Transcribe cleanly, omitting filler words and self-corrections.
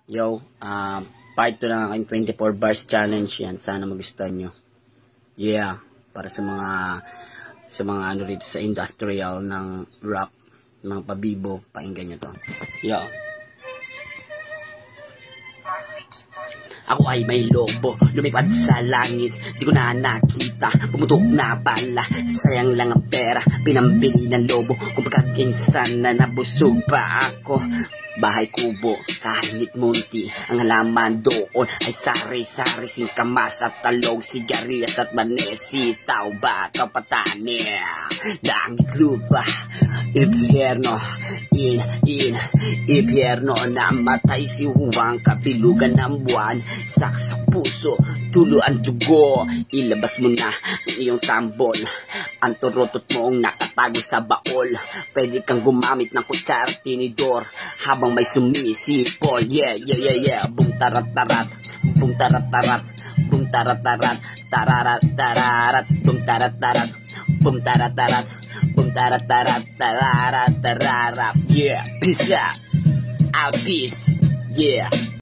Yo, part 2 ng aking 24 bars challenge yan. Sana magustuhan nyo. Yeah, para sa mga ano rito sa industrial ng rap, mga pabibo, pakinggan nyo to. Yo. Ako ay may lobo, lumipad sa langit, di ko na nakita, pumutok na bala, sayang lang ang pera, pinambili ng lobo, kung pagkaginsan na nabusog pa ako. Bahay kubo, kahit munti, ang halaman doon ay sari-sari, singkamas at talog, sigarias at manesi, tao ba, kapatani, langit lupa, impyerno, impyerno, namatay si Juan, kapilugan ng buwan, saksak puso, tulo ang dugo, ilabas mo na ang iyong tambol, ang turotot moong nakatago sa baol, pwede kang gumamit ng kutsara tinidor, habang may sumisipol, yeah, bung tarat-tarat, bung tarat-tarat, bung tarat-tarat, tararat-tararat, bung tarat-tarat, bung tarat-tarat, bung tarat-tarat, tararat-tararat, yeah, peace out, peace, yeah.